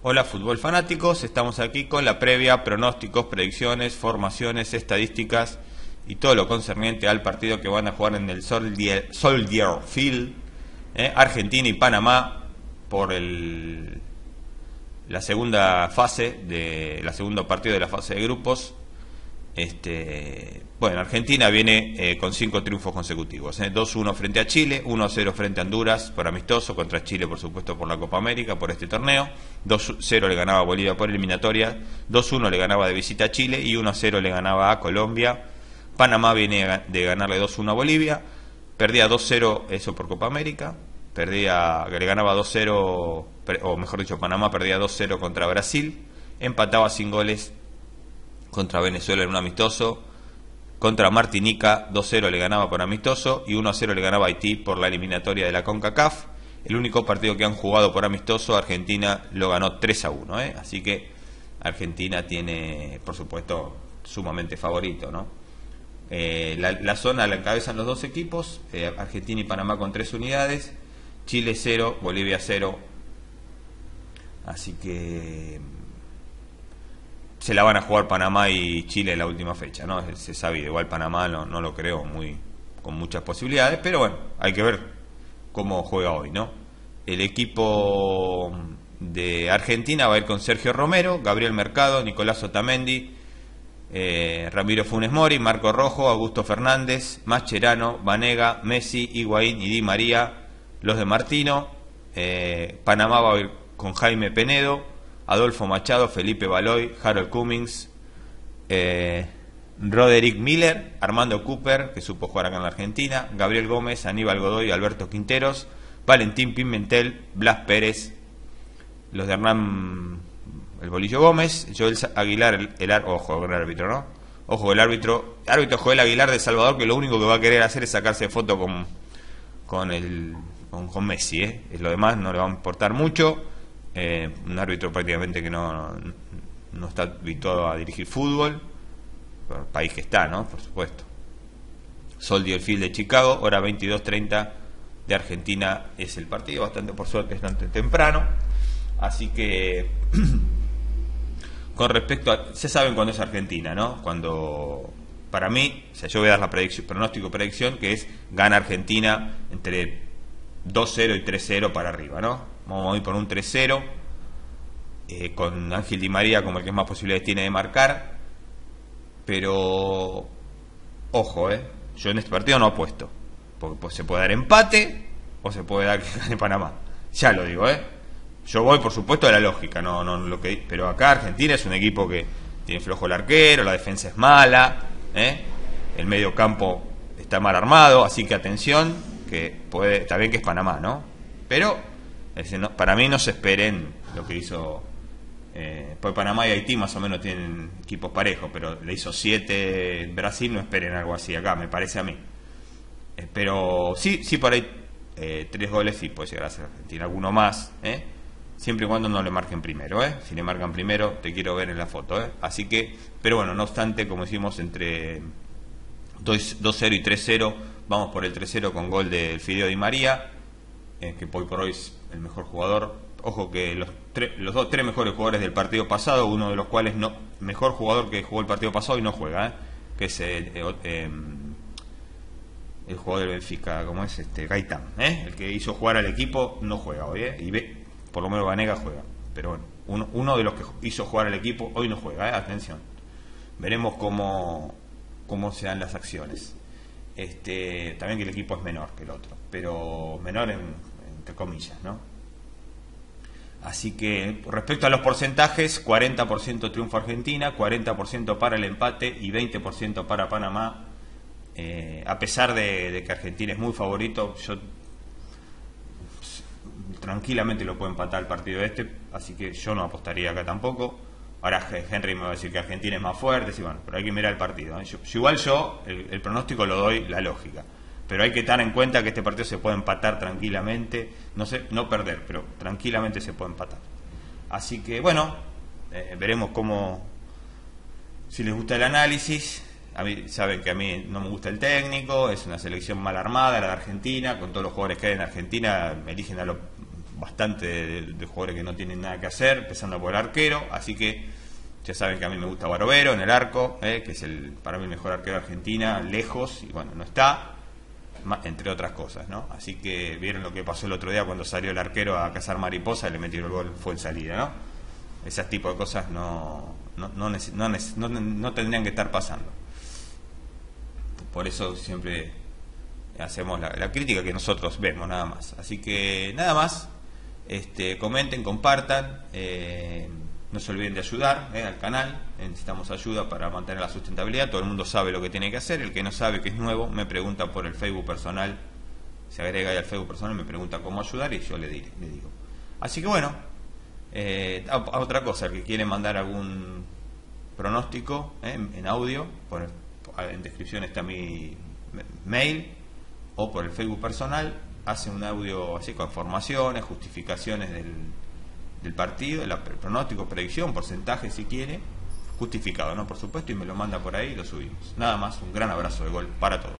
Hola fútbol fanáticos, estamos aquí con la previa, pronósticos, predicciones, formaciones, estadísticas y todo lo concerniente al partido que van a jugar en el Soldier Field, Argentina y Panamá por la segunda fase la segunda partido de la fase de grupos. Bueno, Argentina viene con 5 triunfos consecutivos, 2-1 frente a Chile, 1-0 frente a Honduras por amistoso, contra Chile por supuesto por la Copa América, por este torneo, 2-0 le ganaba a Bolivia por eliminatoria, 2-1 le ganaba de visita a Chile y 1-0 le ganaba a Colombia. Panamá viene de ganarle 2-1 a Bolivia, perdía 2-0 eso por Copa América, le ganaba 2-0, o mejor dicho, Panamá perdía 2-0 contra Brasil, empataba sin goles contra Venezuela en un amistoso, contra Martinica 2-0 le ganaba por amistoso y 1-0 le ganaba a Haití por la eliminatoria de la CONCACAF. El único partido que han jugado por amistoso, Argentina lo ganó 3-1, así que Argentina tiene, por supuesto, sumamente favorito, ¿no? La zona la encabezan los dos equipos, Argentina y Panamá con 3 unidades, Chile 0, Bolivia 0, así que se la van a jugar Panamá y Chile en la última fecha, ¿no? Se sabe, igual Panamá no lo creo con muchas posibilidades, pero bueno, hay que ver cómo juega hoy, ¿no? El equipo de Argentina va a ir con Sergio Romero, Gabriel Mercado, Nicolás Otamendi, Ramiro Funes Mori, Marco Rojo, Augusto Fernández, Mascherano, Vanega, Messi, Higuaín y Di María, los de Martino. Panamá va a ir con Jaime Penedo, Adolfo Machado, Felipe Baloy, Harold Cummings, Roderick Miller, Armando Cooper, que supo jugar acá en la Argentina, Gabriel Gómez, Aníbal Godoy, Alberto Quinteros, Valentín Pimentel, Blas Pérez, los de Hernán el Bolillo Gómez, Joel Aguilar, ojo el árbitro, ¿no? Ojo el árbitro Joel Aguilar de Salvador, que lo único que va a querer hacer es sacarse foto con Messi, Lo demás no le va a importar mucho. Un árbitro prácticamente que no está habituado a dirigir fútbol, por el país que está, ¿no? Por supuesto. Soldier Field de Chicago, hora 22:30 de Argentina es el partido, por suerte es bastante temprano, así que con respecto a, ya saben cuándo es Argentina, ¿no? Cuando, para mí, o sea, yo voy a dar la predicción que es gana Argentina entre 2-0 y 3-0 para arriba, ¿no? Vamos a ir por un 3-0, con Ángel Di María como el que más posibilidades tiene de marcar, pero ojo, yo en este partido no apuesto, porque pues, se puede dar empate o se puede dar que gane Panamá, ya lo digo, yo voy por supuesto de la lógica, pero acá Argentina es un equipo que tiene flojo el arquero, la defensa es mala, el medio campo está mal armado, así que atención, que está bien que es Panamá, ¿no? Pero para mí no se esperen lo que hizo, pues Panamá y Haití más o menos tienen equipos parejos, pero le hizo 7 Brasil, no esperen algo así acá, me parece a mí. Pero sí por ahí 3 goles sí puede llegar a ser Argentina, alguno más, siempre y cuando no le marquen primero, si le marcan primero te quiero ver en la foto, así que, pero bueno, no obstante, como decimos, entre 2-0 y 3-0, vamos por el 3-0 con gol del Fideo Di María, que hoy por hoy es el mejor jugador. Ojo que los 3 mejores jugadores del partido pasado, uno de los cuales mejor jugador que jugó el partido pasado y no juega, que es el jugador del Benfica, como es Gaitán, el que hizo jugar al equipo no juega hoy, y por lo menos Vanega juega, pero bueno, uno de los que hizo jugar al equipo hoy no juega, atención, veremos cómo se dan las acciones. También que el equipo es menor que el otro, pero menor entre comillas, ¿no? Así que respecto a los porcentajes, 40% triunfo Argentina, 40% para el empate y 20% para Panamá. A pesar de que Argentina es muy favorito, yo tranquilamente lo puedo empatar el partido así que yo no apostaría acá tampoco. Ahora Henry me va a decir que Argentina es más fuerte, sí, bueno, pero hay que mirar el partido, igual el pronóstico lo doy, la lógica, pero hay que tener en cuenta que este partido se puede empatar tranquilamente, no perder, pero tranquilamente se puede empatar. Así que bueno, veremos si les gusta el análisis. A mí, saben que a mí no me gusta el técnico, es una selección mal armada la de Argentina, con todos los jugadores que hay en Argentina, me eligen a los bastante de jugadores que no tienen nada que hacer, empezando por el arquero, así que ya saben que a mí me gusta Barovero en el arco, que es para mí el mejor arquero de Argentina, lejos, y bueno, no está, entre otras cosas, ¿no? Así que vieron lo que pasó el otro día cuando salió el arquero a cazar mariposa y le metió el gol, fue en salida, ¿no? Ese tipo de cosas no tendrían que estar pasando. Por eso siempre hacemos la crítica que nosotros vemos, nada más. Así que nada más, comenten, compartan, no se olviden de ayudar al canal. Necesitamos ayuda para mantener la sustentabilidad. Todo el mundo sabe lo que tiene que hacer. El que no sabe, que es nuevo, me pregunta por el Facebook personal, se agrega ahí al Facebook personal, me pregunta cómo ayudar y yo le digo. Así que bueno, otra cosa, el que quiere mandar algún pronóstico en audio, en descripción está mi mail, o por el Facebook personal, hace un audio así con formaciones, justificaciones del partido, el pronóstico, predicción, porcentaje si quiere, justificado, ¿no? Por supuesto, y me lo manda por ahí y lo subimos. Nada más, un gran abrazo de gol para todos.